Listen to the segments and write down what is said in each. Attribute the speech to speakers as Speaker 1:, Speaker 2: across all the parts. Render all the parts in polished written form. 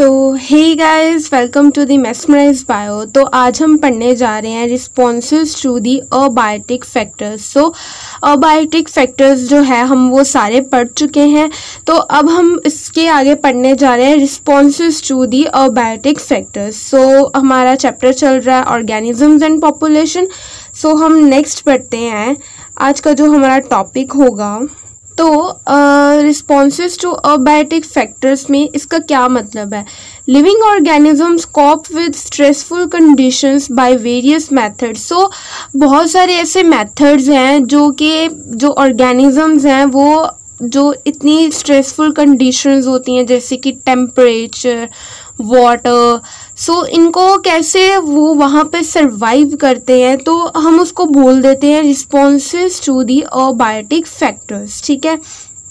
Speaker 1: Hey guys, welcome to the mesmerized bio. तो आज हम पढ़ने जा रहे हैं responses to the abiotic factors. Abiotic factors जो है हम वो सारे पढ़ चुके हैं। तो अब हम इसके आगे पढ़ने जा रहे हैं responses to the abiotic factors. हमारा चैप्टर चल रहा है ऑर्गेनिजम्स एंड पॉपुलेशन। हम नेक्स्ट पढ़ते हैं। आज का जो हमारा टॉपिक होगा तो रिस्पॉन्सेज टू अबायोटिक फैक्टर्स में इसका क्या मतलब है। Living organisms cope with stressful conditions by various methods. बहुत सारे ऐसे मेथड्स हैं जो ऑर्गेनिजम्स हैं वो जो इतनी स्ट्रेसफुल कंडीशंस होती हैं जैसे कि टेम्परेचर, वाटर, इनको कैसे वो वहाँ पे सरवाइव करते हैं, तो हम उसको बोल देते हैं responses to the abiotic factors. ठीक है,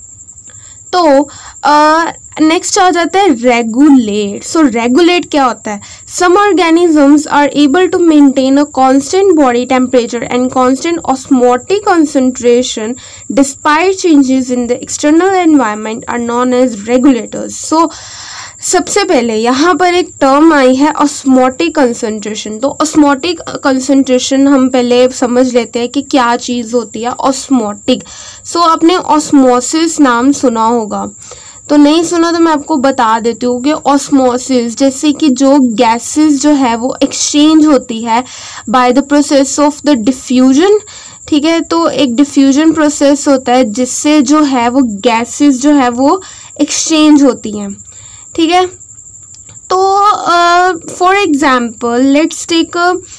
Speaker 1: तो नेक्स्ट आ जाता है रेगुलेट। रेगुलेट क्या होता है? Some organisms are able to maintain a constant body temperature and constant osmotic concentration despite changes in the external environment are known as regulators. सबसे पहले यहाँ पर एक टर्म आई है ऑस्मोटिक कंसंट्रेशन। तो ऑस्मोटिक कंसंट्रेशन हम पहले समझ लेते हैं कि क्या चीज़ होती है ऑस्मोटिक। आपने ऑस्मोसिस नाम सुना होगा, तो नहीं सुना तो मैं आपको बता देती हूँ कि ऑस्मोसिस जैसे कि जो गैसेस जो है वो एक्सचेंज होती है by the process of the diffusion. ठीक है, तो एक डिफ्यूजन प्रोसेस होता है जिससे जो है वो गैसेस जो है वो एक्सचेंज होती हैं। ठीक है, तो फॉर एग्जाम्पल लेट्स टेक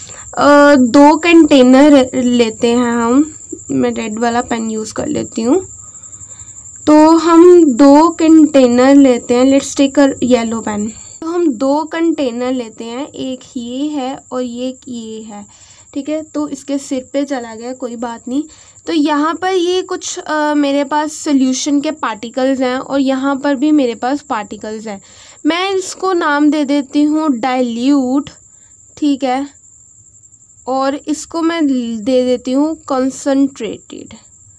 Speaker 1: दो कंटेनर लेते हैं हम। मैं रेड वाला पेन यूज़ कर लेती हूँ। तो हम दो कंटेनर लेते हैं। Let's take a yellow pen. तो हम दो कंटेनर लेते हैं, एक ये है और एक ये है। ठीक है, तो इसके सिर पे चला गया, कोई बात नहीं। तो यहाँ पर ये कुछ मेरे पास सोल्यूशन के पार्टिकल्स हैं और यहाँ पर भी मेरे पास पार्टिकल्स हैं। मैं इसको नाम दे देती हूँ डाइल्यूट। ठीक है, और इसको मैं दे देती हूँ कंसंट्रेटेड।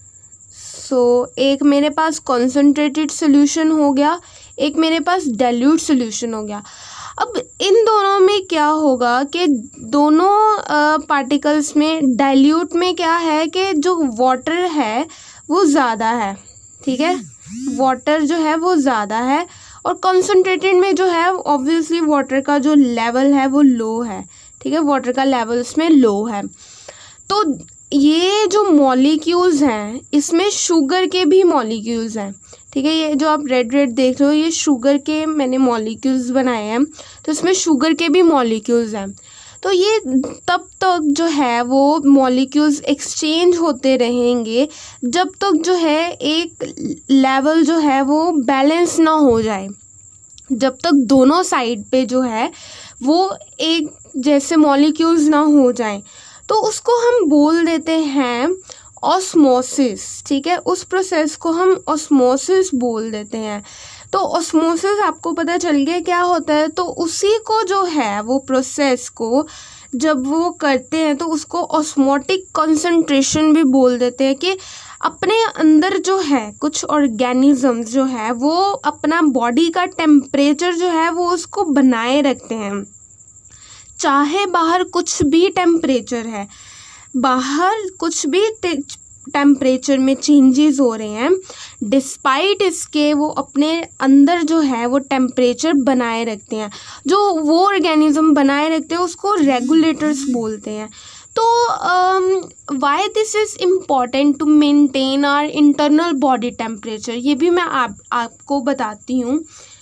Speaker 1: एक मेरे पास कंसंट्रेटेड सोल्यूशन हो गया, एक मेरे पास डाइल्यूट सोल्यूशन हो गया। अब इन दोनों में क्या होगा कि दोनों पार्टिकल्स में डाइल्यूट में क्या है कि जो वाटर है वो ज़्यादा है। ठीक है, वाटर जो है वो ज़्यादा है और कंसंट्रेटेड में जो है ऑब्वियसली वाटर का जो लेवल है वो लो है। ठीक है, वाटर का लेवल इसमें लो है। तो ये जो मॉलिक्यूल्स हैं इसमें शुगर के भी मॉलिक्यूल्स हैं। ठीक है, ये जो आप रेड रेड देख रहे हो ये शुगर के मैंने मॉलिक्यूल्स बनाए हैं, तो इसमें शुगर के भी मॉलिक्यूल्स हैं। तो ये तब तक जो है वो मॉलिक्यूल्स एक्सचेंज होते रहेंगे जब तक जो है एक लेवल जो है वो बैलेंस ना हो जाए, जब तक दोनों साइड पे जो है वो एक जैसे मॉलिक्यूल्स ना हो जाएं, तो उसको हम बोल देते हैं ऑस्मोसिस। ठीक है, उस प्रोसेस को हम ऑस्मोसिस बोल देते हैं। तो ऑस्मोसिस आपको पता चल गया क्या होता है। तो उसी को जो है वो प्रोसेस को जब वो करते हैं तो उसको ऑस्मोटिक कंसंट्रेशन भी बोल देते हैं कि अपने अंदर जो है कुछ ऑर्गेनिजम्स जो है वो अपना बॉडी का टेम्परेचर जो है वो उसको बनाए रखते हैं, चाहे बाहर कुछ भी टेम्परेचर है, बाहर कुछ भी टेम्परेचर में चेंजेस हो रहे हैं, डिस्पाइट इसके वो अपने अंदर जो है वो टेम्परेचर बनाए रखते हैं। जो वो ऑर्गेनिज्म बनाए रखते हैं उसको रेगुलेटर्स बोलते हैं। तो why this is important to maintain our internal body temperature, ये भी मैं आपको बताती हूँ।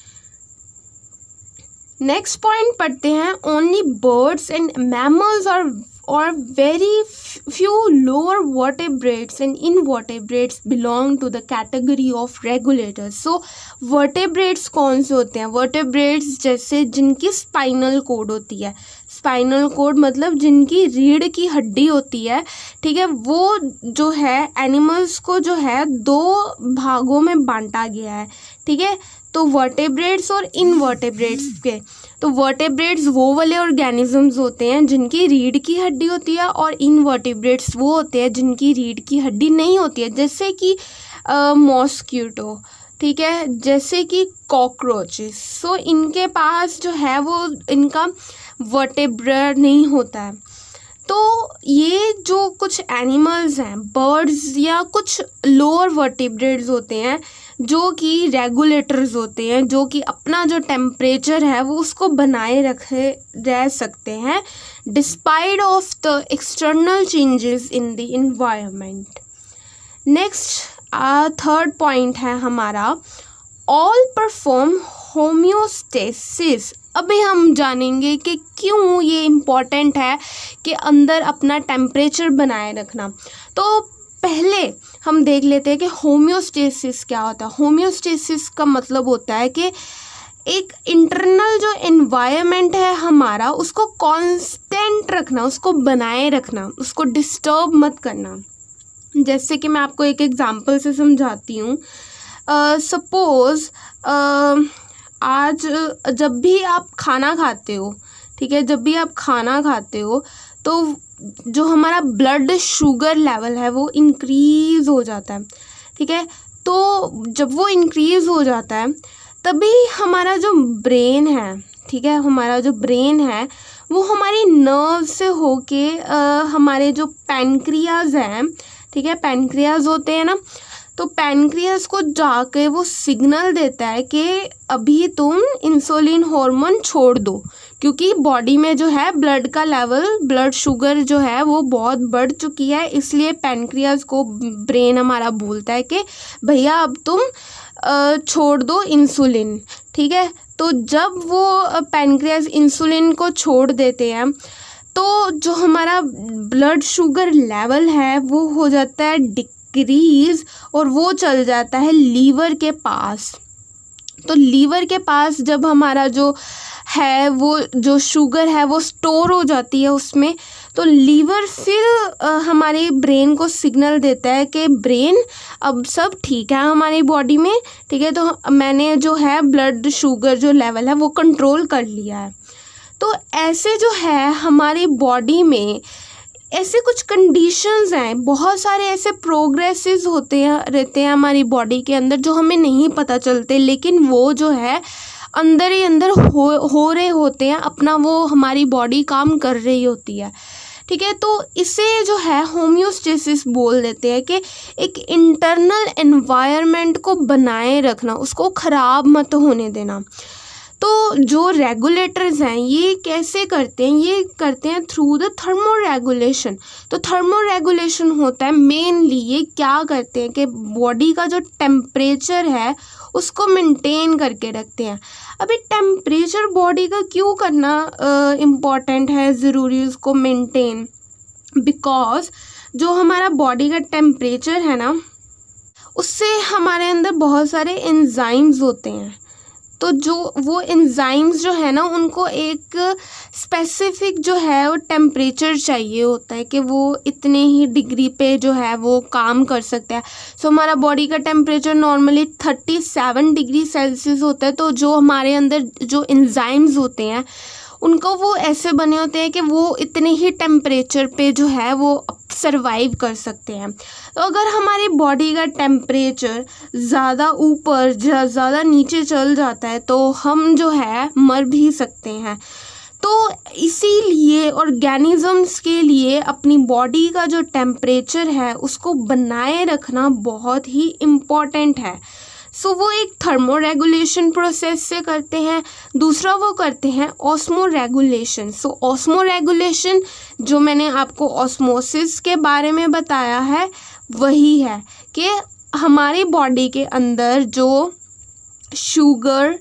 Speaker 1: नेक्स्ट पॉइंट पढ़ते हैं। ओनली बर्ड्स एंड मैमल्स और very few lower vertebrates and invertebrates belong to the category of regulators। vertebrates कौन से होते हैं? vertebrates जैसे जिनकी स्पाइनल कोड होती है। स्पाइनल कोड मतलब जिनकी रीढ़ की हड्डी होती है। ठीक है, वो जो है एनिमल्स को जो है दो भागों में बांटा गया है। ठीक है, तो वर्टेब्रेट्स और इनवर्टेब्रेट्स के। तो वर्टेब्रेट्स वो वाले ऑर्गेनिजम्स होते हैं जिनकी रीढ़ की हड्डी होती है और इनवर्टेब्रेट्स वो होते हैं जिनकी रीढ़ की हड्डी नहीं होती है, जैसे कि मॉस्किटो। ठीक है, जैसे कि कॉकरोचेस। सो इनके पास जो है वो इनका वर्टेब्रा नहीं होता है। तो ये जो कुछ एनिमल्स हैं, बर्ड्स या कुछ लोअर वर्टिब्रेट्स होते हैं जो कि रेगुलेटर्स होते हैं, जो कि अपना जो टेम्परेचर है वो उसको बनाए रखे रह सकते हैं despite of the external changes in the environment. Next third point है हमारा, ऑल परफॉर्म होम्योस्टेसिस। अभी हम जानेंगे कि क्यों ये इम्पॉर्टेंट है कि अंदर अपना टेम्परेचर बनाए रखना। तो पहले हम देख लेते हैं कि होम्योस्टेसिस क्या होता है। होम्योस्टेसिस का मतलब होता है कि एक इंटरनल जो एनवायरनमेंट है हमारा उसको कांस्टेंट रखना, उसको बनाए रखना, उसको डिस्टर्ब मत करना। जैसे कि मैं आपको एक एग्जांपल से समझाती हूँ। सपोज़ आज जब भी आप खाना खाते हो, ठीक है, जब भी आप खाना खाते हो तो जो हमारा ब्लड शुगर लेवल है वो इंक्रीज़ हो जाता है, ठीक है। तो जब वो इंक्रीज़ हो जाता है तभी हमारा जो ब्रेन है, ठीक है, हमारा जो ब्रेन है वो हमारी नर्व से होके हमारे जो पैनक्रियाज हैं, ठीक है, पैनक्रियाज होते हैं ना, तो पैनक्रियाज को जाके वो सिग्नल देता है कि अभी तुम इंसुलिन हार्मोन छोड़ दो, क्योंकि बॉडी में जो है ब्लड का लेवल, ब्लड शुगर जो है वो बहुत बढ़ चुकी है। इसलिए पैनक्रियाज को ब्रेन हमारा बोलता है कि भैया अब तुम छोड़ दो इंसुलिन, ठीक है। तो जब वो पैनक्रियाज इंसुलिन को छोड़ देते हैं तो जो हमारा ब्लड शुगर लेवल है वो हो जाता है डिक्रीज और वो चल जाता है लीवर के पास। तो लीवर के पास जब हमारा जो है वो जो शुगर है वो स्टोर हो जाती है उसमें, तो लीवर फिर हमारे ब्रेन को सिग्नल देता है कि ब्रेन अब सब ठीक है हमारी बॉडी में, ठीक है, तो मैंने जो है ब्लड शुगर जो लेवल है वो कंट्रोल कर लिया है। तो ऐसे जो है हमारी बॉडी में ऐसे कुछ कंडीशंस हैं, बहुत सारे ऐसे प्रोग्रेसेस होते हैं रहते हैं हमारी बॉडी के अंदर जो हमें नहीं पता चलते, लेकिन वो जो है अंदर ही अंदर हो रहे होते हैं, अपना वो हमारी बॉडी काम कर रही होती है, ठीक है। तो इसे जो है होम्योस्टेसिस बोल देते हैं कि एक इंटरनल एनवायरनमेंट को बनाए रखना, उसको ख़राब मत होने देना। तो जो रेगुलेटर्स हैं ये कैसे करते हैं, ये करते हैं थ्रू द थर्मो रेगुलेशन। तो थर्मो रेगुलेशन होता है मेनली, ये क्या करते हैं कि बॉडी का जो टेम्परेचर है उसको मेंटेन करके रखते हैं। अभी टेम्परेचर बॉडी का क्यों करना इम्पॉर्टेंट है, ज़रूरी उसको मेंटेन, बिकॉज जो हमारा बॉडी का टेम्परेचर है ना उससे हमारे अंदर बहुत सारे एंजाइम्स होते हैं। तो जो वो एंजाइम्स जो है ना उनको एक स्पेसिफिक जो है वो टेम्परेचर चाहिए होता है कि वो इतने ही डिग्री पे जो है वो काम कर सकता है। सो हमारा बॉडी का टेम्परेचर नॉर्मली 37 डिग्री सेल्सियस होता है। तो जो हमारे अंदर जो एंजाइम्स होते हैं उनको वो ऐसे बने होते हैं कि वो इतने ही टेम्परेचर पे जो है वो सरवाइव कर सकते हैं। तो अगर हमारी बॉडी का टेम्परेचर ज़्यादा ऊपर ज़्यादा नीचे चल जाता है तो हम जो है मर भी सकते हैं। तो इसीलिए ऑर्गेनिजम्स के लिए अपनी बॉडी का जो टेम्परेचर है उसको बनाए रखना बहुत ही इम्पॉर्टेंट है। सो वो एक थर्मो रेगुलेशन प्रोसेस से करते हैं, दूसरा वो करते हैं osmo regulation. So osmo regulation जो मैंने आपको ऑस्मोसिस के बारे में बताया है वही है कि हमारी बॉडी के अंदर जो शुगर,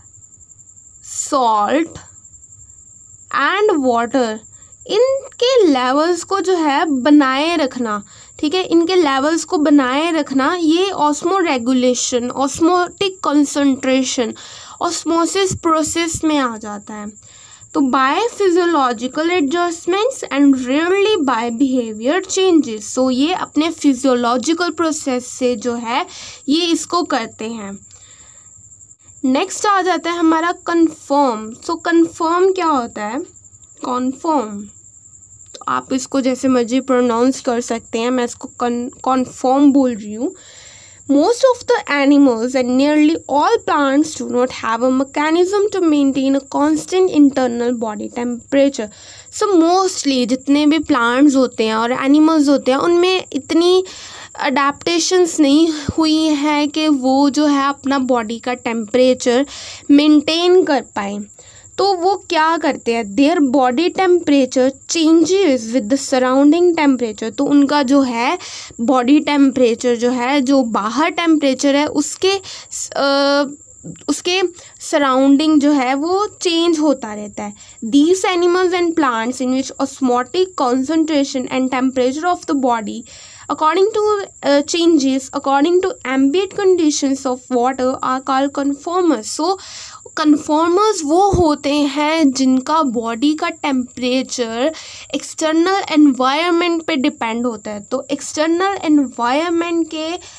Speaker 1: सॉल्ट एंड वाटर, इनके लेवल्स को जो है बनाए रखना, ठीक है, इनके लेवल्स को बनाए रखना, ये osmo regulation, osmotic concentration, osmosis process में आ जाता है। तो by physiological adjustments and rarely by behaviour changes. So ये अपने फिजियोलॉजिकल प्रोसेस से जो है ये इसको करते हैं। नेक्स्ट आ जाता है हमारा कन्फर्म। सो कन्फर्म क्या होता है, कॉन्फर्म, तो आप इसको जैसे मर्जी प्रोनाउंस कर सकते हैं, मैं इसको कन्फर्म बोल रही हूँ। Most of the animals and nearly all plants do not have a mechanism to maintain a constant internal body temperature. So mostly जितने भी plants होते हैं और animals होते हैं उनमें इतनी अडेप्टेशंस नहीं हुई है कि वो जो है अपना बॉडी का टेम्परेचर मेंटेन कर पाए. तो वो क्या करते हैं, their body temperature changes with the surrounding temperature. तो उनका जो है बॉडी टेम्परेचर जो है, जो बाहर टेम्परेचर है उसके सराउंडिंग जो है वो चेंज होता रहता है. These animals and plants in which osmotic concentration and temperature of the body according to changes according to ambient conditions of water are called conformers. So conformers वो होते हैं जिनका बॉडी का टेम्परेचर एक्सटर्नल एनवायरनमेंट पे depend होता है. तो external environment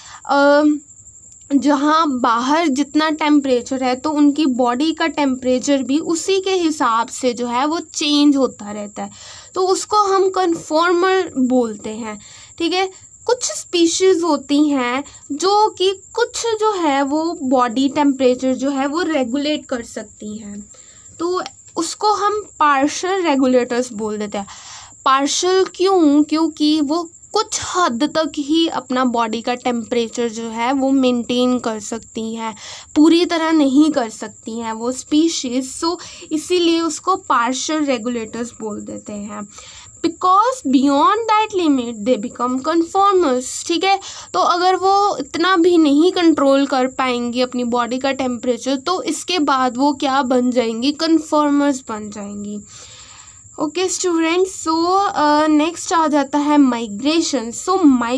Speaker 1: के जहाँ बाहर जितना टेम्परेचर है तो उनकी बॉडी का टेम्परेचर भी उसी के हिसाब से जो है वो चेंज होता रहता है. तो उसको हम कन्फॉर्मर बोलते हैं. ठीक है, कुछ स्पीशीज़ होती हैं जो कि कुछ जो है वो बॉडी टेम्परेचर जो है वो रेगुलेट कर सकती हैं. तो उसको हम पार्शियल रेगुलेटर्स बोल देते हैं. पार्शियल क्यों? क्योंकि वो कुछ हद तक ही अपना बॉडी का टेम्परेचर जो है वो मेंटेन कर सकती हैं, पूरी तरह नहीं कर सकती हैं वो स्पीशीज़. सो इसीलिए उसको पार्शियल रेगुलेटर्स बोल देते हैं. Because beyond that limit they become conformers. ठीक है, तो अगर वो इतना भी नहीं कंट्रोल कर पाएंगी अपनी बॉडी का टेम्परेचर तो इसके बाद वो क्या बन जाएंगी, कन्फॉर्मर्स बन जाएंगी. ओके स्टूडेंट्स, सो नेक्स्ट आ जाता है माइग्रेशन. सो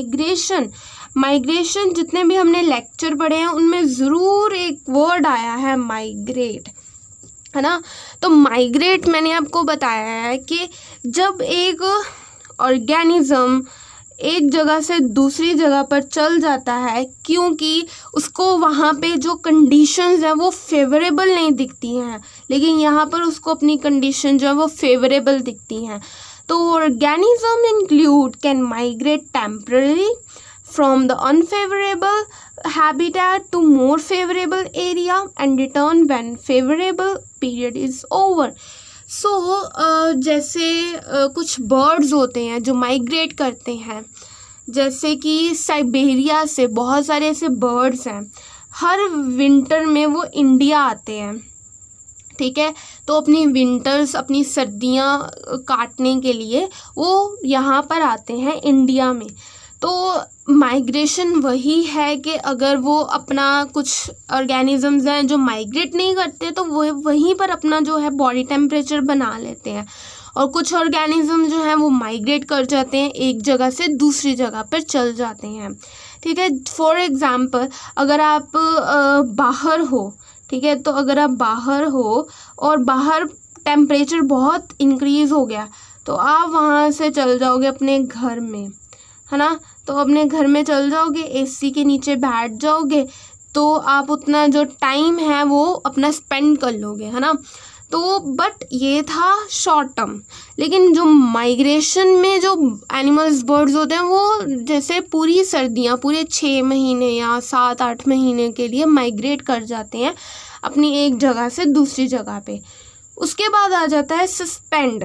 Speaker 1: माइग्रेशन जितने भी हमने लेक्चर पढ़े हैं उनमें ज़रूर एक वर्ड आया है माइग्रेट, है ना. तो माइग्रेट मैंने आपको बताया है कि जब एक ऑर्गेनिज्म एक जगह से दूसरी जगह पर चल जाता है क्योंकि उसको वहाँ पे जो कंडीशंस हैं वो फेवरेबल नहीं दिखती हैं, लेकिन यहाँ पर उसको अपनी कंडीशन जो है वो फेवरेबल दिखती हैं. तो organism include can migrate temporary from the unfavorable habitat to more favorable area and return when favorable period is over. So जैसे कुछ बर्ड्स होते हैं जो माइग्रेट करते हैं, जैसे कि साइबेरिया से बहुत सारे ऐसे बर्ड्स हैं, हर विंटर में वो इंडिया आते हैं. ठीक है, तो अपनी विंटर्स अपनी सर्दियाँ काटने के लिए वो यहाँ पर आते हैं इंडिया में. तो माइग्रेशन वही है कि अगर वो अपना कुछ ऑर्गेनिजम्स हैं जो माइग्रेट नहीं करते तो वो वहीं पर अपना जो है बॉडी टेम्परेचर बना लेते हैं, और कुछ ऑर्गेनिज्म जो हैं वो माइग्रेट कर जाते हैं, एक जगह से दूसरी जगह पर चल जाते हैं. ठीक है, फॉर एग्ज़ाम्पल अगर आप बाहर हो, ठीक है, तो अगर आप बाहर हो और बाहर टेम्परेचर बहुत इंक्रीज़ हो गया तो आप वहाँ से चल जाओगे अपने घर में, है ना. तो अपने घर में चल जाओगे, एसी के नीचे बैठ जाओगे, तो आप उतना जो टाइम है वो अपना स्पेंड कर लोगे, है ना. तो बट ये था शॉर्ट टर्म, लेकिन जो माइग्रेशन में जो एनिमल्स बर्ड्स होते हैं वो जैसे पूरी सर्दियाँ पूरे 6 महीने या 7-8 महीने के लिए माइग्रेट कर जाते हैं अपनी एक जगह से दूसरी जगह पे. उसके बाद आ जाता है सस्पेंड.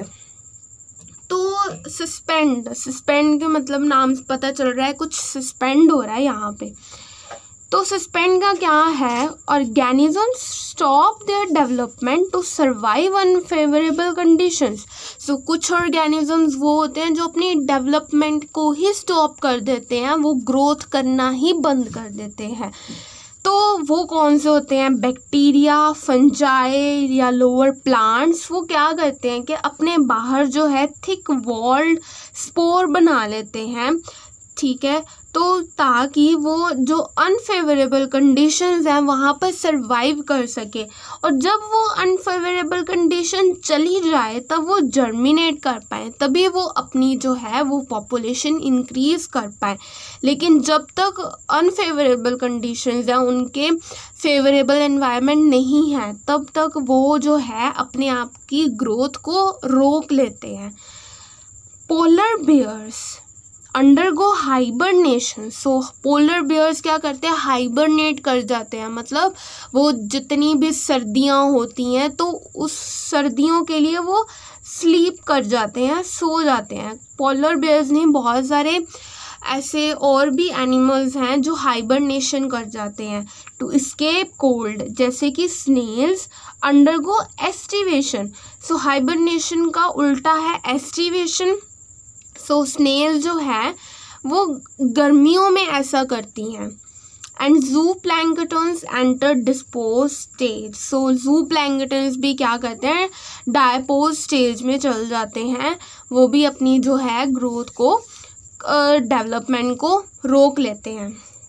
Speaker 1: तो सस्पेंड के मतलब नाम से पता चल रहा है कुछ सस्पेंड हो रहा है यहाँ पे. तो सस्पेंड का क्या है, organisms stop their development to survive unfavourable conditions. So कुछ ऑर्गेनिजम्स वो होते हैं जो अपनी डेवलपमेंट को ही स्टॉप कर देते हैं, वो ग्रोथ करना ही बंद कर देते हैं. तो वो कौन से होते हैं, बैक्टीरिया, फंजाई या लोअर प्लांट्स. वो क्या करते हैं कि अपने बाहर जो है थिक वॉल्ड स्पोर बना लेते हैं. ठीक है, तो ताकि वो जो अनफेवरेबल कंडीशंस हैं वहाँ पर सरवाइव कर सके, और जब वो अनफेवरेबल कंडीशन चली जाए तब वो जर्मिनेट कर पाए, तभी वो अपनी जो है वो पॉपुलेशन इंक्रीज़ कर पाए. लेकिन जब तक अनफेवरेबल कंडीशंस हैं, उनके फेवरेबल एनवायरनमेंट नहीं है, तब तक वो जो है अपने आप की ग्रोथ को रोक लेते हैं. Polar bears undergo hibernation. So polar bears क्या करते हैं, हाइबरनेट कर जाते हैं, मतलब वो जितनी भी सर्दियाँ होती हैं तो उस सर्दियों के लिए वो स्लीप कर जाते हैं, सो जाते हैं। पोलर बियर्स नहीं, बहुत सारे ऐसे और भी एनिमल्स हैं जो हाइबरनेशन कर जाते हैं टू एस्केप कोल्ड, जैसे कि snails undergo aestivation. So hibernation का उल्टा है एस्टिवेशन। सो स्नेल जो है वो गर्मियों में ऐसा करती हैं। And zooplanktons enter diapause stage. So zooplanktons भी क्या करते हैं, डायपोज स्टेज में चल जाते हैं, वो भी अपनी जो है ग्रोथ को, डेवलपमेंट को रोक लेते हैं।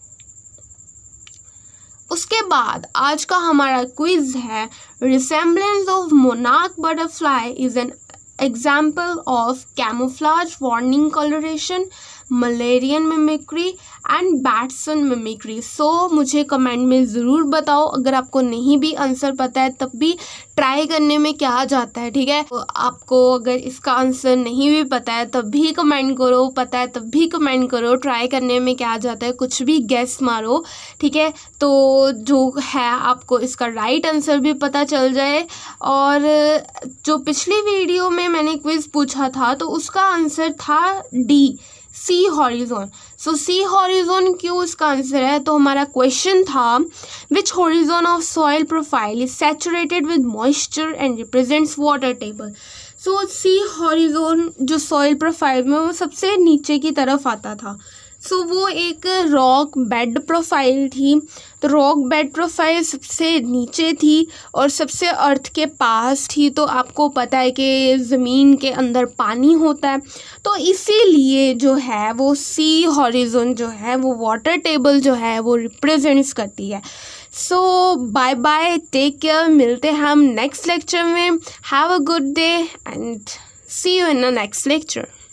Speaker 1: उसके बाद आज का हमारा क्विज है, resemblance of monarch butterfly is an example of camouflage, warning coloration, Mullerian mimicry and Batesian mimicry. So मुझे कमेंट में ज़रूर बताओ, अगर आपको नहीं भी आंसर पता है तब भी ट्राई करने में क्या जाता है, ठीक है। तो आपको अगर इसका आंसर नहीं भी पता है तब भी कमेंट करो, पता है तब भी कमेंट करो, ट्राई करने में क्या जाता है, कुछ भी गेस मारो, ठीक है। तो जो है आपको इसका राइट आंसर भी पता चल जाए। और जो पिछली वीडियो में मैंने क्विज पूछा था तो उसका आंसर था D, C horizon. So C horizon क्यों इसका आंसर है, तो हमारा क्वेश्चन था which horizon of soil profile is saturated with moisture and represents water table. So C horizon जो सॉइल प्रोफाइल में वो सबसे नीचे की तरफ आता था। सो वो एक रॉक बेड प्रोफाइल थी, तो रॉक बेड प्रोफाइल सबसे नीचे थी और सबसे अर्थ के पास थी। तो आपको पता है कि ज़मीन के अंदर पानी होता है, तो इसीलिए जो है वो सी हॉरिजॉन जो है वो वाटर टेबल जो है वो रिप्रेजेंट्स करती है। So bye bye, take care, मिलते हैं हम नेक्स्ट लेक्चर में। Have a good day and see you in the next lecture.